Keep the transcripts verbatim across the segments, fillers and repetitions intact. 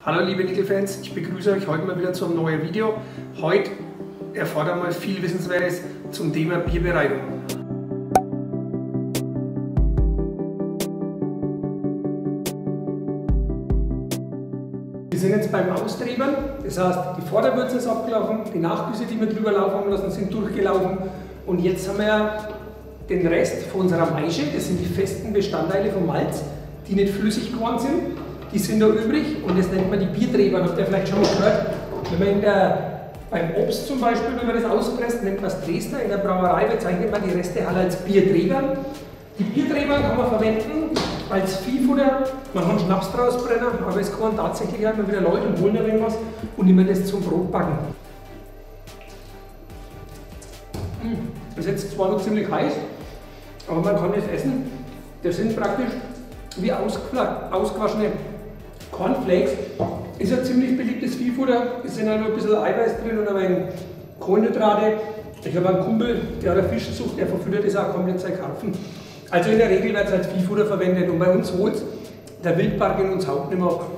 Hallo liebe Lidl-Fans, ich begrüße euch heute mal wieder zu einem neuen Video. Heute erfahrt ihr mal viel Wissenswertes zum Thema Bierbereitung. Wir sind jetzt beim Austrebern, das heißt die Vorderwürze ist abgelaufen, die Nachgüsse, die wir drüber laufen haben lassen, sind durchgelaufen und jetzt haben wir den Rest von unserer Maische, das sind die festen Bestandteile vom Malz, die nicht flüssig geworden sind. Die sind da übrig und das nennt man die Biertreber. Habt ihr vielleicht schon mal gehört? Wenn man in der, beim Obst zum Beispiel, wenn man das auspresst, nennt man es Dresdner. In der Brauerei bezeichnet man die Reste halt als Biertreber. Die Biertreber kann man verwenden als Viehfutter. Man kann Schnaps draus brennen, aber es kommen tatsächlich halt mal wieder Leute und holen da irgendwas und nehmen das zum Brotbacken. Das ist jetzt zwar noch ziemlich heiß, aber man kann das essen. Das sind praktisch wie ausgewaschene Cornflakes. Ist ein ziemlich beliebtes Viehfutter. Es sind halt nur ein bisschen Eiweiß drin und ein wenig Kohlenhydrate. Ich habe einen Kumpel, der hat eine Fischzucht, der verfüttert das auch komplett seine Karpfen. Also in der Regel wird es als Viehfutter verwendet und bei uns holt der Wildpark in uns Haupt nicht mehr ab.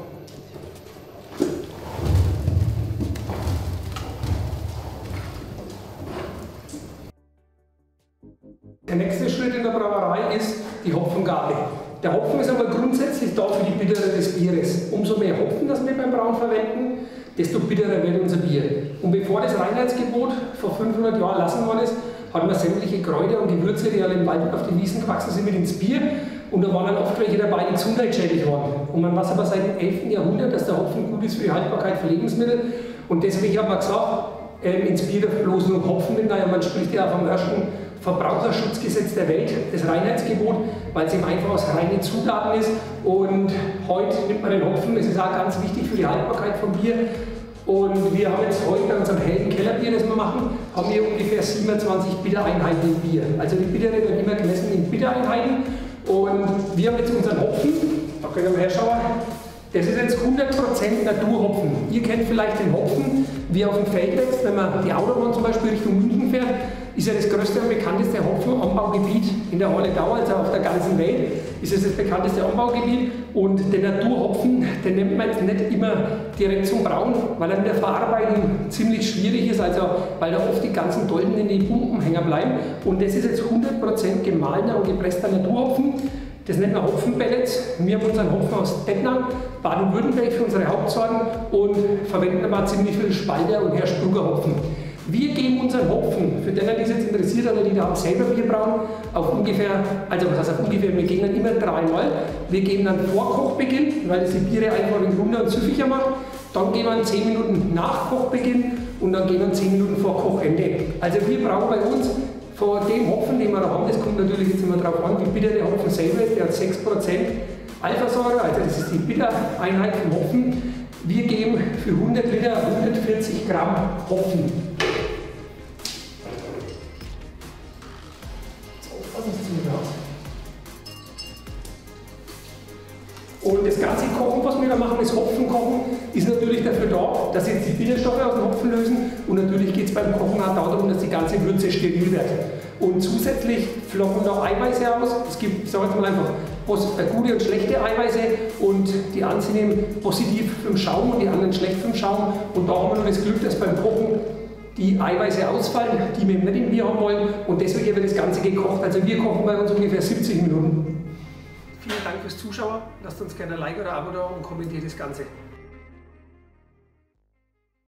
Der nächste Schritt in der Brauerei ist die Hopfengabe. Der Hopfen ist aber grundsätzlich da für die Bittere des Bieres. Umso mehr Hopfen, das wir beim Brauen verwenden, desto bitterer wird unser Bier. Und bevor das Reinheitsgebot vor fünfhundert Jahren erlassen worden ist, hat man sämtliche Kräuter und Gewürze, die alle im Wald auf den Wiesen gewachsen sind, mit ins Bier. Und da waren dann oft welche dabei, die gesundheitsschädlich waren. Und man weiß aber seit dem elften Jahrhundert, dass der Hopfen gut ist für die Haltbarkeit von Lebensmitteln. Und deswegen hat man gesagt, ähm, ins Bier darf bloß nur Hopfen mit. Naja, man spricht ja vom ersten Verbraucherschutzgesetz der Welt, das Reinheitsgebot, weil es eben einfach aus reinen Zutaten ist. Und heute nimmt man den Hopfen, das ist auch ganz wichtig für die Haltbarkeit von Bier. Und wir haben jetzt heute bei unserem hellen Kellerbier, das wir machen, haben wir ungefähr siebenundzwanzig Bittereinheiten im Bier. Also die Bittere wird immer gemessen in Bittereinheiten. Und wir haben jetzt unseren Hopfen, da könnt ihr mal herschauen, das ist jetzt hundert Prozent Naturhopfen. Ihr kennt vielleicht den Hopfen, wie er auf dem Feld wächst, wenn man die Autobahn zum Beispiel Richtung München fährt, ist ja das größte und bekannteste Hopfenanbaugebiet in der Halledau, also auf der ganzen Welt, ist es das bekannteste Anbaugebiet. Und den Naturhopfen, den nimmt man jetzt nicht immer direkt zum Brauen, weil er in der Verarbeitung ziemlich schwierig ist, also weil da oft die ganzen Dolden in den Pumpen hängen bleiben. Und das ist jetzt hundert Prozent gemahlener und gepresster Naturhopfen. Das nennt man Hopfenpellets. Wir haben unseren Hopfen aus Tettnang, Baden-Württemberg für unsere Hauptsorten und verwenden aber ziemlich viel Spalter und Herrsprugger Hopfen. Wir geben unseren Hopfen, für den, die es jetzt interessiert, oder die da selber Bier brauen, auf ungefähr, also was heißt auf ungefähr, wir gehen dann immer dreimal. Wir geben dann vor Kochbeginn, weil das die Biere einfach runder und süffiger macht. Dann gehen wir zehn Minuten nach Kochbeginn und dann gehen wir zehn Minuten vor Kochende. Also wir brauchen bei uns vor dem Hopfen, den wir da haben, das kommt natürlich jetzt immer darauf an, wie bitter der Hopfen selber ist, der hat sechs Prozent Alphasäure, also das ist die Bittereinheit vom Hopfen. Wir geben für hundert Liter hundertvierzig Gramm Hopfen. Und das ganze Kochen, was wir da machen, das Hopfenkochen, ist natürlich dafür da, dass jetzt die Bitterstoffe aus dem Hopfen lösen. Und natürlich geht es beim Kochen auch darum, dass die ganze Würze steril wird. Und zusätzlich flocken da Eiweiße aus. Es gibt, sagen wir mal einfach, gute und schlechte Eiweiße. Und die einen sind eben positiv für den Schaum und die anderen schlecht für den Schaum. Und da haben wir nur das Glück, dass beim Kochen die Eiweiße ausfallen, die wir nicht im Bier haben wollen. Und deswegen wird das Ganze gekocht. Also wir kochen bei uns ungefähr siebzig Minuten. Vielen Dank fürs Zuschauen. Lasst uns gerne ein Like oder ein Abo da und kommentiert das Ganze.